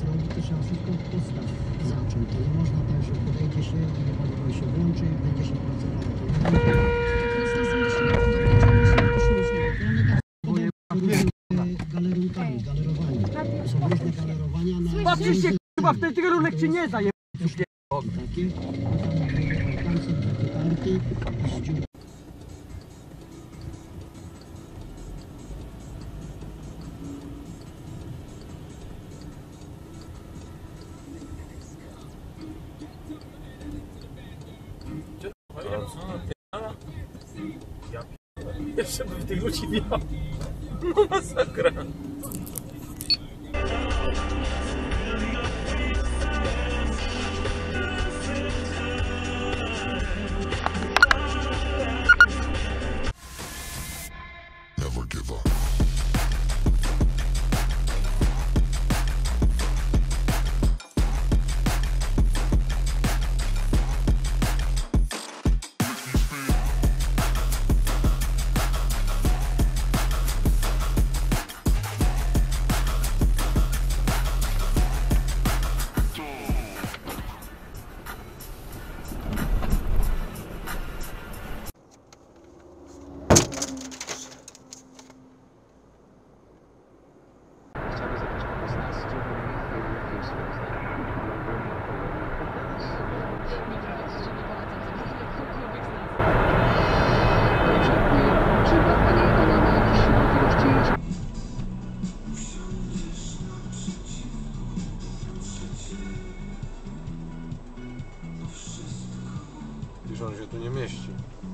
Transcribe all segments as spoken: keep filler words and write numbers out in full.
zrobić, to trzeba wszystko od podstaw zacząć. To nie można tak, że podejdzie się i nie paliwo się włączy i będzie się pracowało. To nie będzie. Galerunkami, galerowanie. To są różne galerowania na... Patrzcie, chyba w ten kierunek ci nie zaje. Takie, tam są takie tarty z dziur. Jeszcze by tych ludzi miał. No masakra. Never give up. Wiesz, on się tu nie mieści.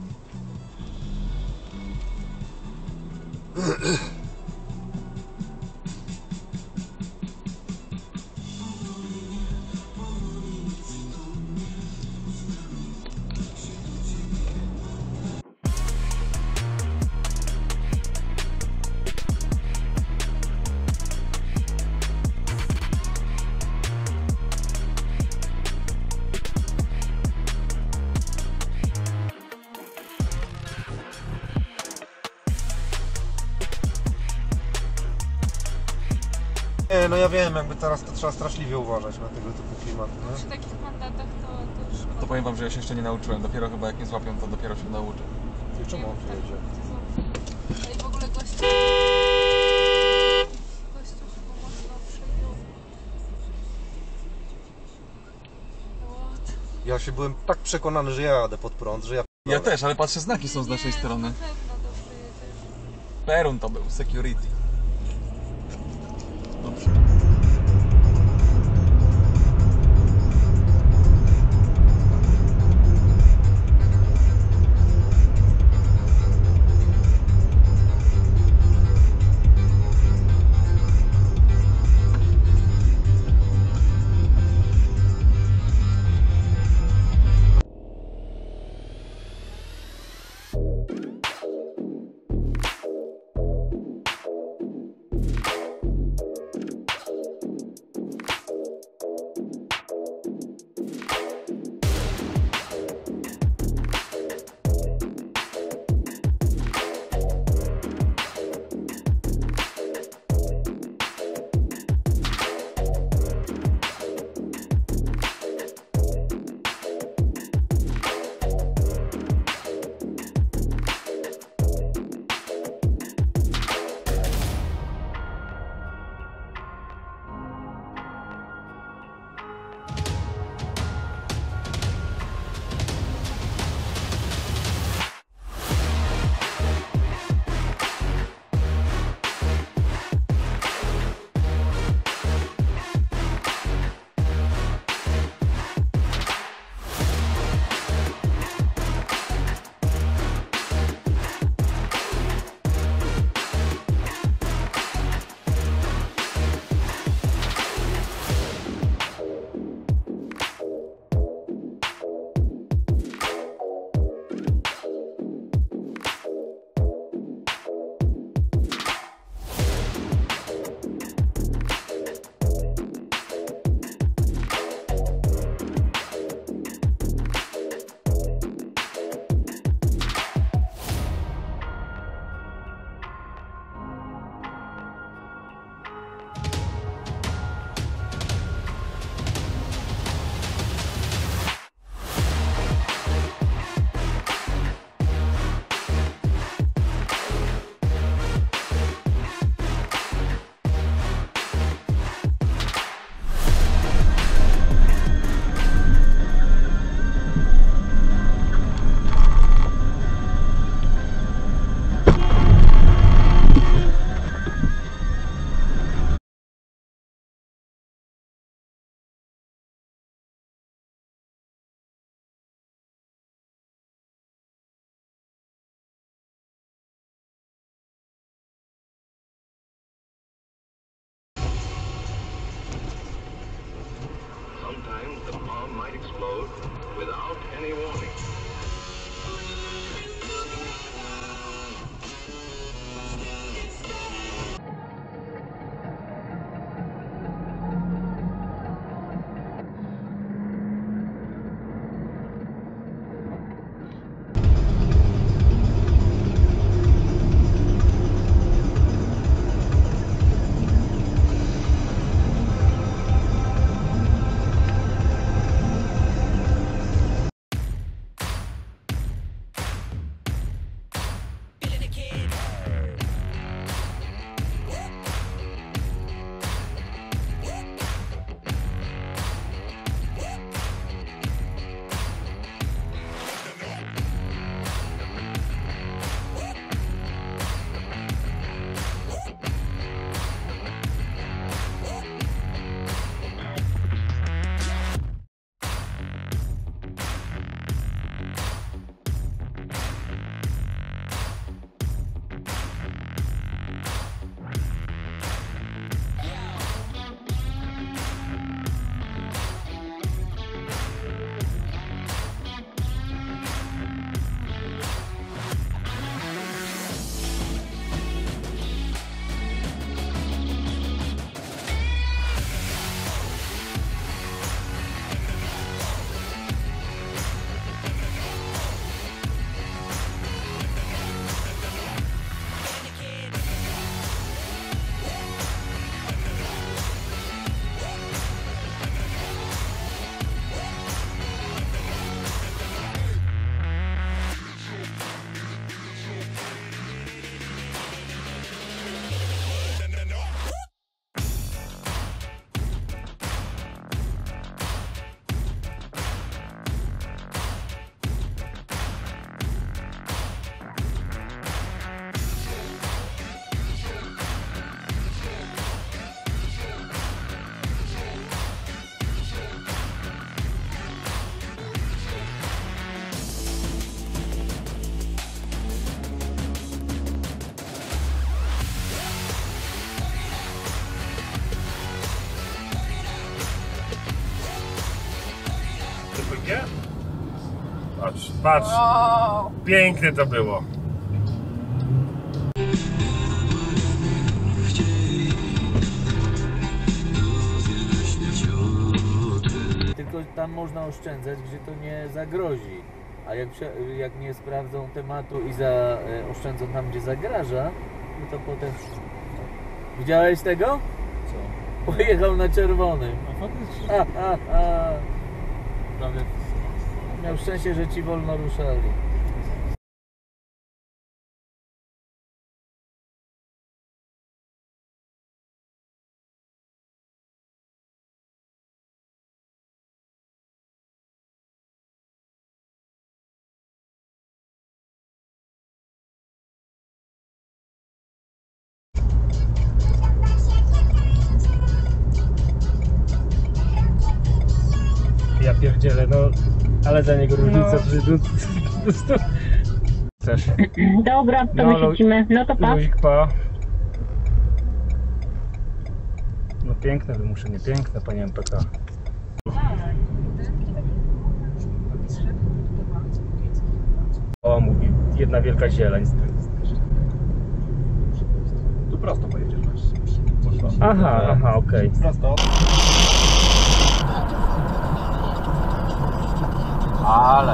Nie, no ja wiem, jakby teraz to trzeba straszliwie uważać na tego typu klimaty, nie? Przy takich mandatach to, to już... To powiem wam, że ja się jeszcze nie nauczyłem. Dopiero chyba jak nie złapią, to dopiero się nauczę. I czemu on tu jedzie? No i w ogóle gościu... Gościu chyba mocno przejął. What? Ja się byłem tak przekonany, że ja jadę pod prąd, że ja... Ja też, ale patrzę, znaki są z naszej Nie, strony. na pewno dobrze jedziesz. Perun to był, security. Dobrze. Nie? Patrz, patrz. Wow. Piękne to było. Tylko tam można oszczędzać, gdzie to nie zagrozi. A jak, jak nie sprawdzą tematu i za, e, oszczędzą tam, gdzie zagraża, no to potem... Widziałeś tego? Co? Pojechał na czerwonym. A faktycznie. Ha, ha, ha. Prawie. Miał szczęście, że ci wolno ruszali. Ja pierdzielę, no, ale za niego różnica no. przy du- Chcesz? Dobra, to No, my siedzimy. No to pa. Luzik, pa. No piękne wymuszenie, piękne, panie M P K. O, mówi, jedna wielka zieleń. Tu prosto pojedziesz. Aha, aha, okej. Prosto. Ale.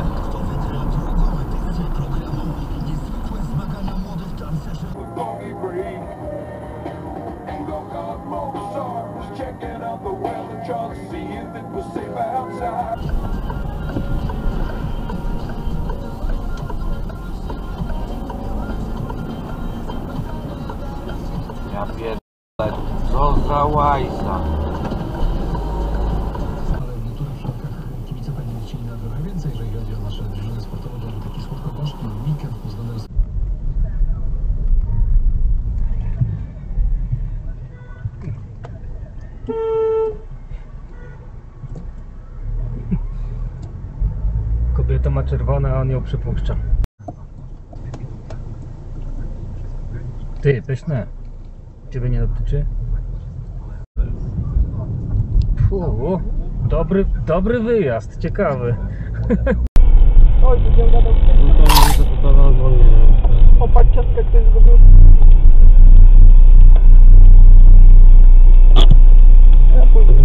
Ja pierdolę, co za łajsa. Ale w niektórych przypadkach kibice będą chcieli na trochę więcej, jeżeli chodzi o nasze drużyny sportowe, bo taki słodko-gorzki weekend pod względem Kobieta ma czerwone, a on ją przypuszcza. Ty, pyszne. Ciebie nie dotyczy? Fu, dobry, dobry wyjazd, ciekawy. Oj, będziemy gadał. Popatrz ciastkę, ktoś zgubił. Ja pójdę.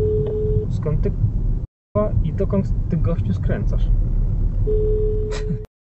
Skąd ty i dokąd ty gościu skręcasz?